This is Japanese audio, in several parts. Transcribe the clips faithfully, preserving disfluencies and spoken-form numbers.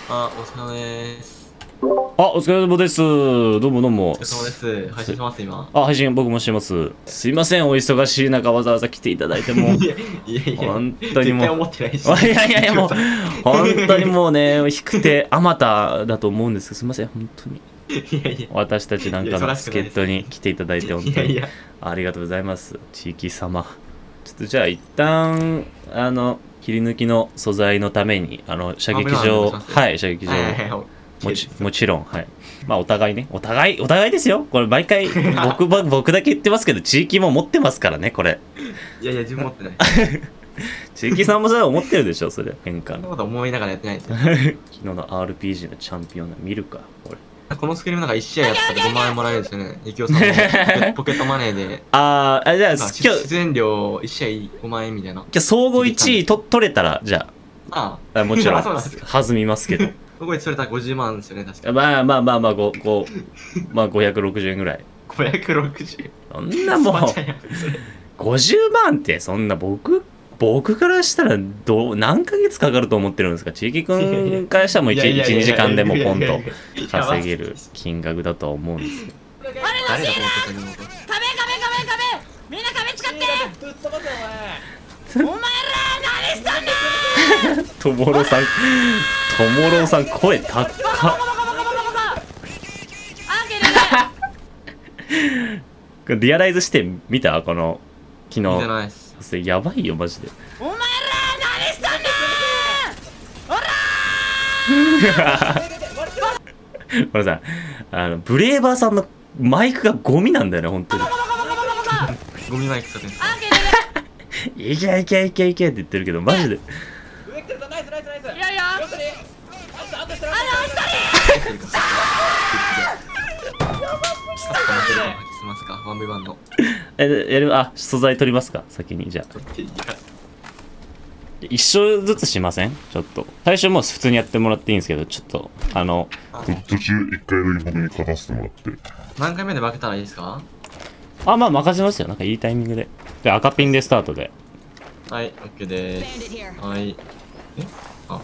あ、お疲れ様です。 あ、お疲れ様です。どうもどうも。 お疲れ様です。配信します今。 あ、配信僕もしてます。すいません、お忙しい中わざわざ来ていただいても。 いやいやいや、 本当にもう。 絶対思ってないし。 いやいやいやもう本当にもうね、低くてあまただと思うんですけど、すいません本当に。 いやいや。 私たちなんかの助っ人に来ていただいて本当にありがとうございます。地域様。ちょっとじゃあ一旦あの切り抜きの素材のためにあの射撃場はい射撃場もちもちろんはい。まあお互いね、お互いお互いですよ。これ毎回僕僕だけ言ってますけど、地域も持ってますからねこれ。 いやいや自分持ってない。 地域さんもそれは思ってるでしょそれ変換。 そんなこと思いながらやってないですよ。 昨日の アールピージー のチャンピオン見るかこれ。 このスクリームなんかいち試合やったらごまん円もらえるんですよね。ゆきおさんのポケットマネーで。 ああ、じゃあ今日出演料いち試合ごまん円みたいな。 今日総合いちいと取れたらじゃあ。ああもちろん弾みますけど。 ここでそれたらごじゅうまんですよね確か。 まあまあまあまあごごまあごひゃくろくじゅうえんぐらい。 ごひゃくろくじゅう。 そんなもうごじゅうまんってそんな僕僕からしたらどう何ヶ月かかると思ってるんですか。地域くんからしたらもういち、にじかんでもポンと稼げる金額だとは思うんですけど。 あれのシール壁壁壁壁みんな壁使ってぶっ飛ばせお前お前ら何しとんねんともろさんともろさん声高っリアライズして見たこの昨日見てないっす。 やばいよマジで。 お前ら何しとんねんほらさあのブレーバーさんのマイクがゴミなんだよね本当に。 ゴミマイク使ってんすか。 いけいけいけいけって言ってるけどマジで。 上来てるぞナイスナイスナイスいやいやあとあと一人あますかワンブイワンの。 えやるあ素材取りますか先に。じゃあ一生ずつしません。ちょっと最初もう普通にやってもらっていいんですけど、ちょっとあの途中一回だけ僕に勝たせてもらって。 何回目で負けたらいいですか。 あまあ任せますよ。なんかいいタイミングで。で赤ピンでスタートで。 はい OK でーす。はいえあ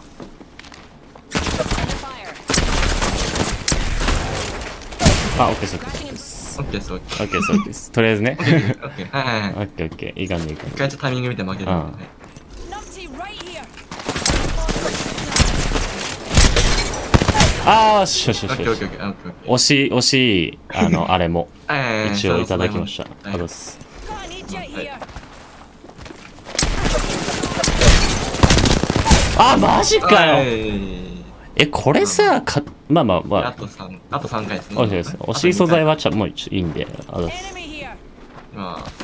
あ、オッケーです、オッケーです。 オッケーです、オッケー。 オッケーです、オッケーです。とりあえずね。 オッケー、オッケー。はいはいはい。 オッケー、オッケー。いい感じ、いい感じ。 一回ちょっとタイミング見て負ける。 うん。あー、しよしよしよし。惜しい、惜しい、あの、あれも。一応いただきました。ありがとうございます。あ、マジかよ。え、これさ、か、まあまあまあ。 あとさん、あとさんかいですね。 惜しい素材はちゃもういいんで、あの。 まあ。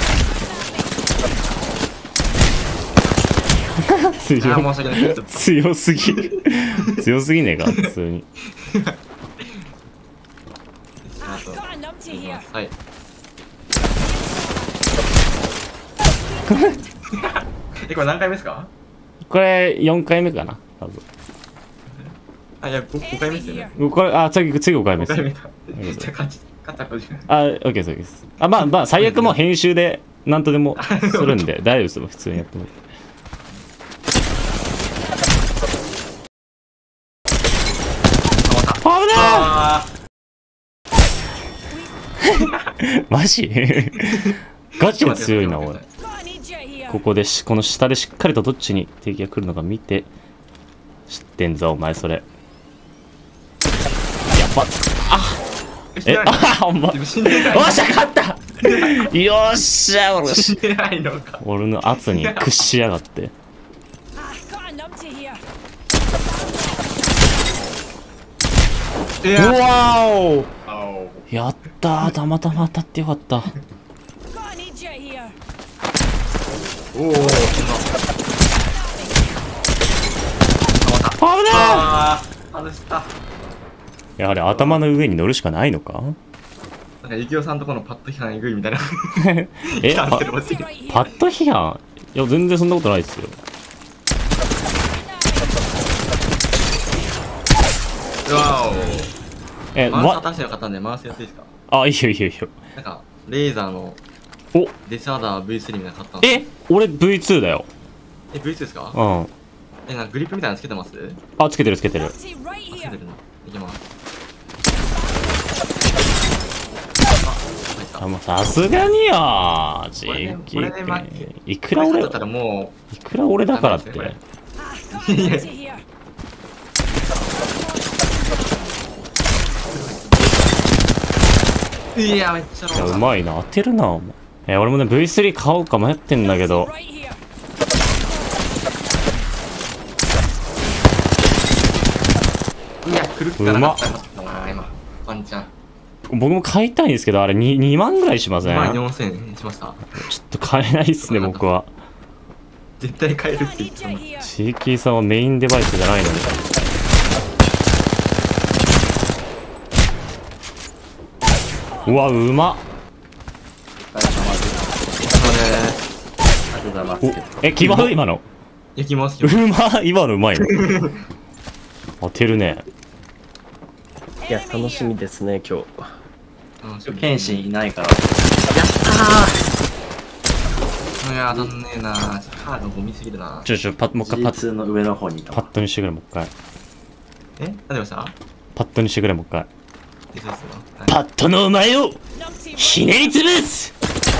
強強すぎ強すぎねえか普通に。 はい。えこれ何回目ですか。 これよんかいめかな多分。 あいやごかいめですよね。 これあ次次ごかいめです。あ、オッケーですオッケーです。あまあまあ最悪もう編集でなんとでもするんで大丈夫ですよ普通にやっても。危ないマジガチで強いな俺。ここでしこの下でしっかりとどっちに敵が来るのか見て知ってんぞお前それ。やっぱあえあほんまおっしゃ勝ったよっしゃ俺俺の圧に屈しやがって。うわおやったーたまたま当たってよかった。 おお危なーしたやはり頭の上に乗るしかないのか。 なんかゆきおさんとこのパッド批判えぐいみたいなえパパッド批判いや全然そんなことないですよ。 うわおえマウス新しいの買ったんでマウスやっていいですか。 あいいよいいよいいよ。 なんかレーザーのおデスアダー ブイスリー みたいなの買ったんです。 え俺 ブイツー だよ。 え ブイツー ですか。 うんえ、なんかグリップみたいなのつけてます？ あ、つけてるつけてる。 つけてるの。いきます。 あ、もうさすがによジこれーキこれで負ー。いくら俺だったらもいくら俺だからって。 う。いやいや、めっちゃいや、 ローだ。 うまいな。当てるな、お前。え、俺もね、ブイスリー 買おうか迷ってんだけど。 いや、くるっかなかったな、今。ワンチャン。 僕も買いたいんですけど、あれ 2, にまんぐらいしません？ にまんちょよんせんえんしました。 っと買えないっすね、僕は。 絶対買えるって言ってたのに。 チーキーさんはメインデバイスじゃないのに。うわ、うまっ。 お疲れ様です。ありがとうございます。 お、え、決まる今の。 いきますうよ。 まっ、今のうまいの。当てるね。 いや、楽しみですね、今日。 剣心いないから。やったー。いや、当たんねえな。カードゴミすぎるな。 ちょちょ、パッ、もう一回パッ、 ジーツー の上の方にいたパッドにしてくれ、もう一回。 え、何でました？ パッドにしてくれ、もう一回。 いつですよ。 パッドのお前をひねりつぶす。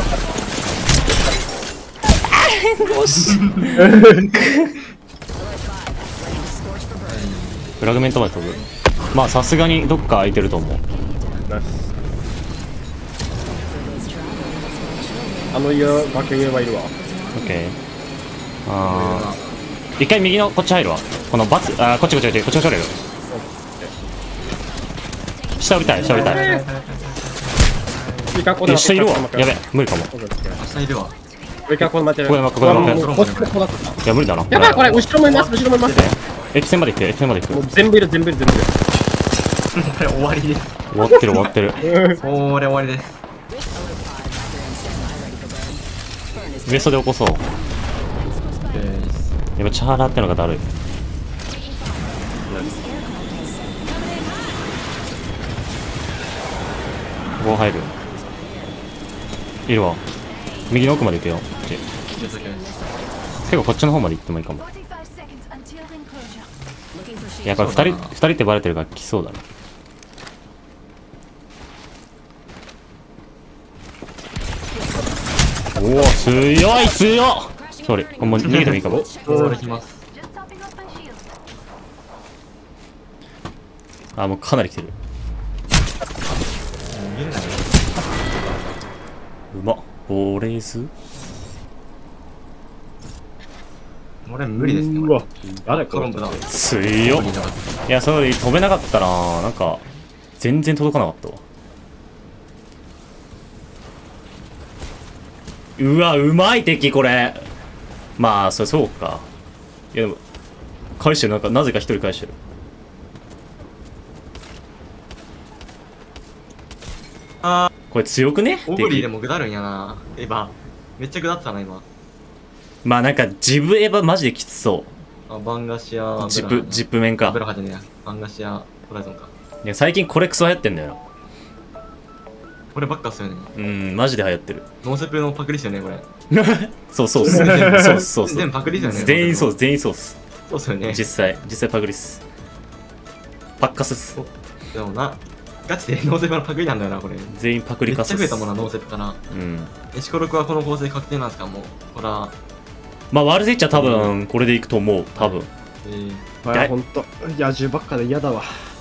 フラグメントまで飛ぶ。まあさすがにどっか空いてると思う。 あの家、負け上はいるわ。 オッケー。あー、一回右のこっち入るわ。このバツ、あー、こっちこっちこっちこっちこっち取れる。下降りたい、下降りたい。え、下いるわ。やべ、無理かも。 明日いるわ。 上からここで待ってる。 ここで待ってここで待ってここここだったいや、無理だな。 やばい、これ、後ろもいます、後ろもいます。 エキセンまで行って、エキセンまで行く。 もう全部いる、全部いる、全部いる。 これ終わりです。 終わってる終わってる。 これ終わりです。 ウエストで起こそう。今チャーラーってのがだるい。ここ入る。いるわ。右の奥まで行くよ。こっち結構こっちの方まで行ってもいいかも。やっぱりふたりふたりってバレてるから来そうだな。おお、強い強っ。総理、もう逃げてもいいかも。 俺来ます。 あ、もうかなり来てる。 見れない。 うまっ。ボレーズ。 俺無理ですね。 うわ、誰かコロンブだ。 強っ。いや、それ飛べなかったな。なんか全然届かなかったわ。うわ、うまい敵これ。まあそれそうか。いやでも返してる。なんかなぜか一人返してる。 あこれ強くね。 ー、オブリーで敵もグダるんやな。エヴァ。めっちゃグダってたな、今。 まあなんかジブエヴァマジできつそあ、バンガシア。 う。ジップジップ面かブ。ラハじゃねえや。バンガシア、ホライゾンか。 いや最近これクソ流行ってんだよ。 こればっかっすよね。 うんマジで流行ってる。 ノーセプのパクリっすよね、これ。 そうそうっす。そうそうそう。 全部パクリっすよね。 全員そうう、全員そうっす。 そうっすよね。 実際実際パクリっす。パッカスっす。 でもな、ガチでノーセプのパクリなんだよな、これ。 全員パクリめっカスっす。 ちゃ増えたもんな、ノーセプから。 うん。 エシコロクはこの構成確定なんですか、もう。ほら。 まあ悪いっちゃ多分これでいくと思う。多分。 えー、 まあ、ほんと、野獣ばっかで嫌だわ。